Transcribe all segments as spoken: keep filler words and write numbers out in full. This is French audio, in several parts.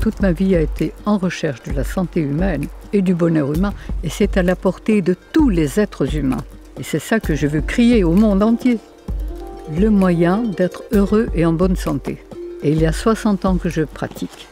Toute ma vie a été en recherche de la santé humaine et du bonheur humain, et c'est à la portée de tous les êtres humains. Et c'est ça que je veux crier au monde entier. Le moyen d'être heureux et en bonne santé. Et il y a soixante ans que je pratique.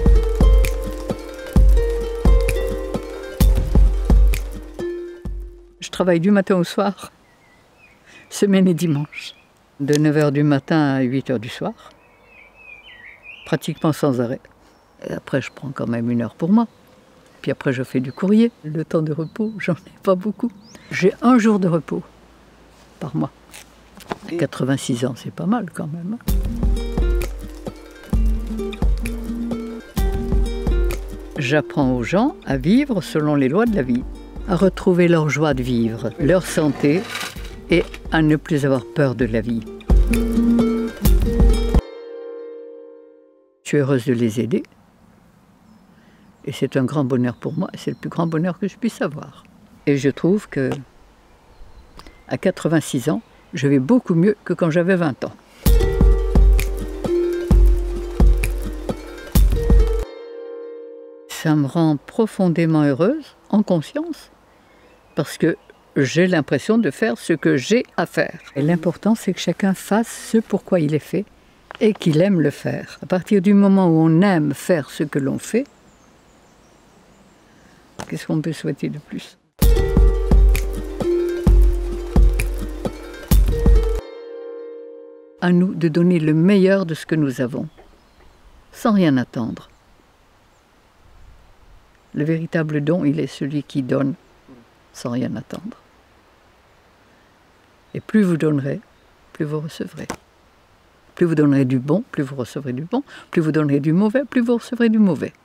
Je travaille du matin au soir, semaine et dimanche, de neuf heures du matin à huit heures du soir, pratiquement sans arrêt. Et après, je prends quand même une heure pour moi. Puis après, je fais du courrier. Le temps de repos, j'en ai pas beaucoup. J'ai un jour de repos par mois. À quatre-vingt-six ans, c'est pas mal quand même. J'apprends aux gens à vivre selon les lois de la vie, à retrouver leur joie de vivre, leur santé et à ne plus avoir peur de la vie. Je suis heureuse de les aider. Et c'est un grand bonheur pour moi, c'est le plus grand bonheur que je puisse avoir. Et je trouve que à quatre-vingt-six ans, je vais beaucoup mieux que quand j'avais vingt ans. Ça me rend profondément heureuse, en conscience, parce que j'ai l'impression de faire ce que j'ai à faire. Et l'important, c'est que chacun fasse ce pourquoi il est fait et qu'il aime le faire. À partir du moment où on aime faire ce que l'on fait, qu'est-ce qu'on peut souhaiter de plus? À nous de donner le meilleur de ce que nous avons, sans rien attendre. Le véritable don, il est celui qui donne sans rien attendre. Et plus vous donnerez, plus vous recevrez. Plus vous donnerez du bon, plus vous recevrez du bon. Plus vous donnerez du mauvais, plus vous recevrez du mauvais.